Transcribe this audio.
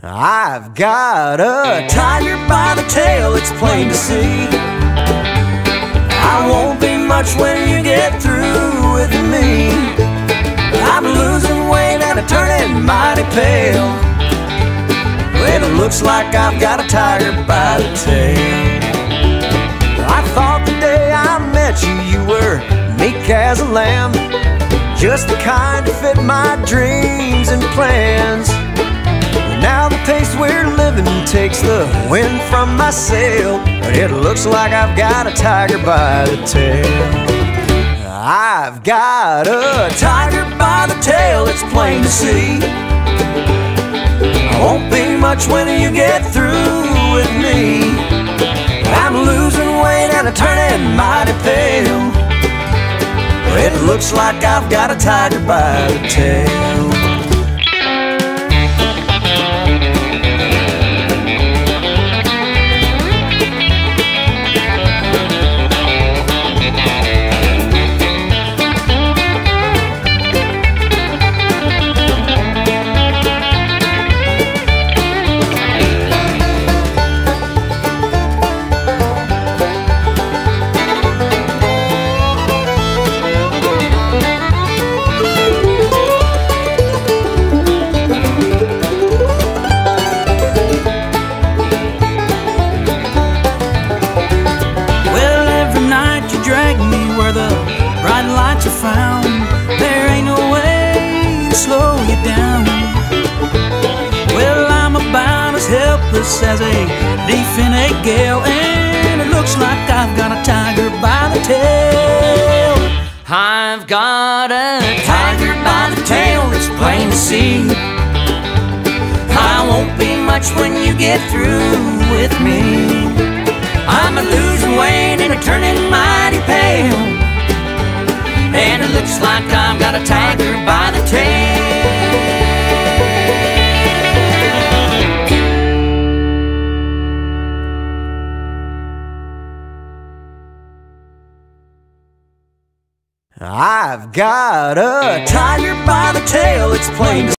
I've got a tiger by the tail, it's plain to see. I won't be much when you get through with me. I'm losing weight and I'm turning mighty pale. Well, it looks like I've got a tiger by the tail. I thought the day I met you, you were meek as a lamb, just the kind to fit my dreams and plans. Now the pace we're living takes the wind from my sail, but it looks like I've got a tiger by the tail. I've got a tiger by the tail, it's plain to see. I won't be much when you get through with me. I'm losing weight and I'm turning mighty pale. It looks like I've got a tiger by the tail. The bright lights are found, there ain't no way to slow you down. Well, I'm about as helpless as a leaf in a gale, and it looks like I've got a tiger by the tail. I've got a tiger by the tail, it's plain to see. I won't be much when you get through with me. I'm losing weight and I'm turning mighty pale, and it looks like I've got a tiger by the tail. I've got a tiger by the tail, it's plain to